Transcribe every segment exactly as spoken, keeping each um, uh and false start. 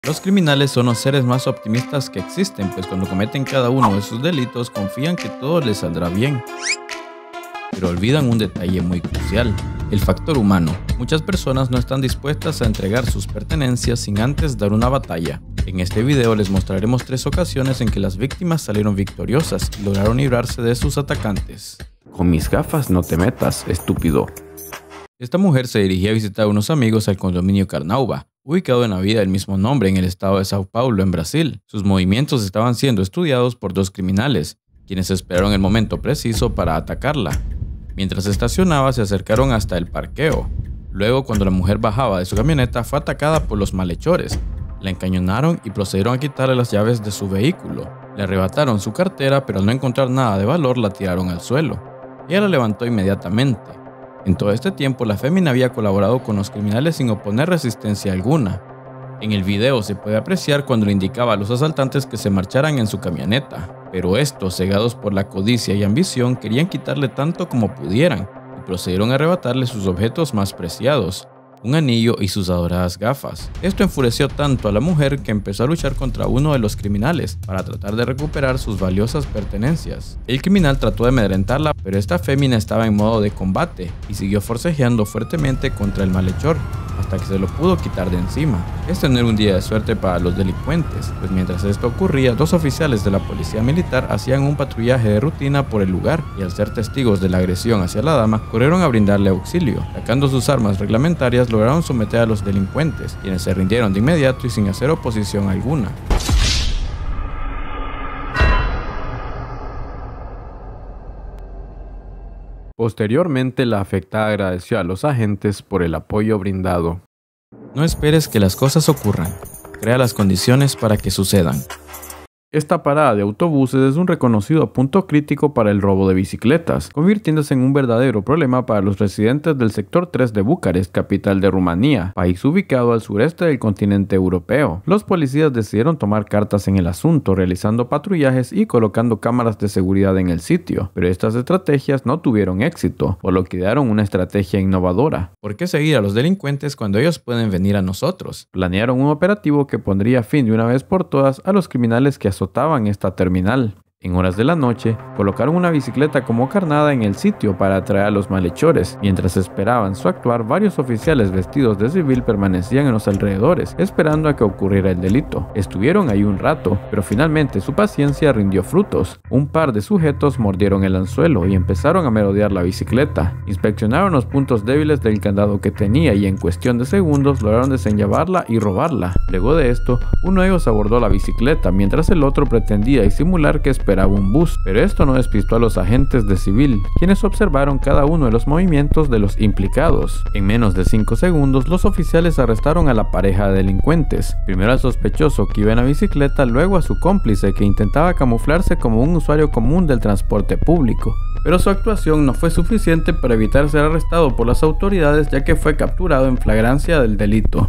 Los criminales son los seres más optimistas que existen, pues cuando cometen cada uno de sus delitos confían que todo les saldrá bien. Pero olvidan un detalle muy crucial, el factor humano. Muchas personas no están dispuestas a entregar sus pertenencias sin antes dar una batalla. En este video les mostraremos tres ocasiones en que las víctimas salieron victoriosas y lograron librarse de sus atacantes. Con mis gafas no te metas, estúpido. Esta mujer se dirigía a visitar a unos amigos al condominio Carnaúba, ubicado en la vía del mismo nombre en el estado de Sao Paulo, en Brasil. Sus movimientos estaban siendo estudiados por dos criminales, quienes esperaron el momento preciso para atacarla. Mientras estacionaba, se acercaron hasta el parqueo. Luego, cuando la mujer bajaba de su camioneta, fue atacada por los malhechores. La encañonaron y procedieron a quitarle las llaves de su vehículo. Le arrebataron su cartera, pero al no encontrar nada de valor, la tiraron al suelo. Ella la levantó inmediatamente. En todo este tiempo, la fémina había colaborado con los criminales sin oponer resistencia alguna. En el video se puede apreciar cuando le indicaba a los asaltantes que se marcharan en su camioneta, pero estos, cegados por la codicia y ambición, querían quitarle tanto como pudieran y procedieron a arrebatarle sus objetos más preciados, un anillo y sus adoradas gafas. Esto enfureció tanto a la mujer que empezó a luchar contra uno de los criminales para tratar de recuperar sus valiosas pertenencias. El criminal trató de amedrentarla, pero esta fémina estaba en modo de combate y siguió forcejeando fuertemente contra el malhechor hasta que se lo pudo quitar de encima. Este no era un día de suerte para los delincuentes, pues mientras esto ocurría, dos oficiales de la policía militar hacían un patrullaje de rutina por el lugar y al ser testigos de la agresión hacia la dama, corrieron a brindarle auxilio. Sacando sus armas reglamentarias, lograron someter a los delincuentes, quienes se rindieron de inmediato y sin hacer oposición alguna. Posteriormente, la afectada agradeció a los agentes por el apoyo brindado. No esperes que las cosas ocurran, crea las condiciones para que sucedan. Esta parada de autobuses es un reconocido punto crítico para el robo de bicicletas, convirtiéndose en un verdadero problema para los residentes del sector tres de Bucarest, capital de Rumanía, país ubicado al sureste del continente europeo. Los policías decidieron tomar cartas en el asunto, realizando patrullajes y colocando cámaras de seguridad en el sitio, pero estas estrategias no tuvieron éxito, por lo que idearon una estrategia innovadora. ¿Por qué seguir a los delincuentes cuando ellos pueden venir a nosotros? Planearon un operativo que pondría fin de una vez por todas a los criminales que azotaban esta terminal. En horas de la noche, colocaron una bicicleta como carnada en el sitio para atraer a los malhechores. Mientras esperaban su actuar, varios oficiales vestidos de civil permanecían en los alrededores, esperando a que ocurriera el delito. Estuvieron ahí un rato, pero finalmente su paciencia rindió frutos. Un par de sujetos mordieron el anzuelo y empezaron a merodear la bicicleta. Inspeccionaron los puntos débiles del candado que tenía y en cuestión de segundos lograron desenllavarla y robarla. Luego de esto, uno de ellos abordó la bicicleta, mientras el otro pretendía disimular que esperaba Esperaba un bus, pero esto no despistó a los agentes de civil, quienes observaron cada uno de los movimientos de los implicados. En menos de cinco segundos, los oficiales arrestaron a la pareja de delincuentes, primero al sospechoso que iba en la bicicleta, luego a su cómplice que intentaba camuflarse como un usuario común del transporte público. Pero su actuación no fue suficiente para evitar ser arrestado por las autoridades, ya que fue capturado en flagrancia del delito.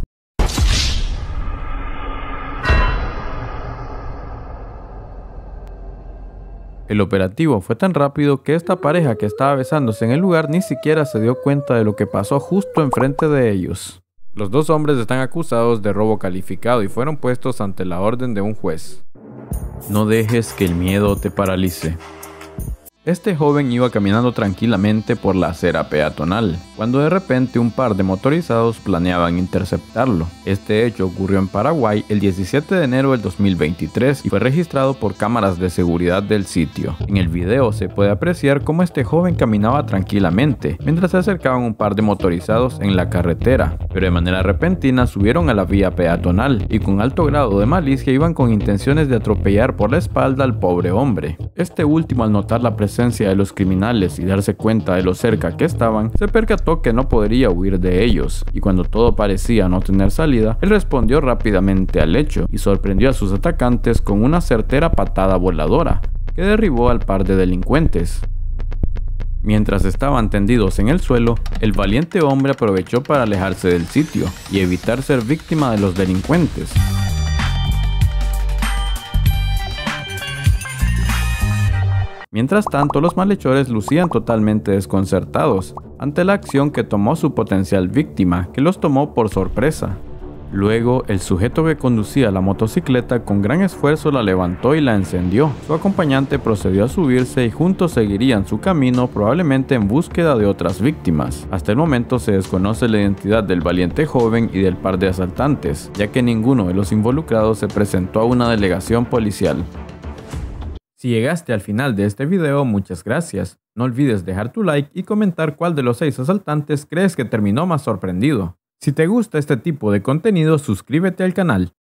El operativo fue tan rápido que esta pareja que estaba besándose en el lugar ni siquiera se dio cuenta de lo que pasó justo enfrente de ellos. Los dos hombres están acusados de robo calificado y fueron puestos ante la orden de un juez. No dejes que el miedo te paralice. Este joven iba caminando tranquilamente por la acera peatonal, cuando de repente un par de motorizados planeaban interceptarlo. Este hecho ocurrió en Paraguay el diecisiete de enero del dos mil veintitrés y fue registrado por cámaras de seguridad del sitio. En el video se puede apreciar cómo este joven caminaba tranquilamente, mientras se acercaban un par de motorizados en la carretera, pero de manera repentina subieron a la vía peatonal y con alto grado de malicia iban con intenciones de atropellar por la espalda al pobre hombre. Este último, al notar la presencia de los criminales y darse cuenta de lo cerca que estaban, se percató que no podría huir de ellos, y cuando todo parecía no tener salida, él respondió rápidamente al hecho y sorprendió a sus atacantes con una certera patada voladora, que derribó al par de delincuentes. Mientras estaban tendidos en el suelo, el valiente hombre aprovechó para alejarse del sitio y evitar ser víctima de los delincuentes. Mientras tanto, los malhechores lucían totalmente desconcertados ante la acción que tomó su potencial víctima, que los tomó por sorpresa. Luego, el sujeto que conducía la motocicleta con gran esfuerzo la levantó y la encendió. Su acompañante procedió a subirse y juntos seguirían su camino, probablemente en búsqueda de otras víctimas. Hasta el momento se desconoce la identidad del valiente joven y del par de asaltantes, ya que ninguno de los involucrados se presentó a una delegación policial. Si llegaste al final de este video, muchas gracias. No olvides dejar tu like y comentar cuál de los seis asaltantes crees que terminó más sorprendido. Si te gusta este tipo de contenido, suscríbete al canal.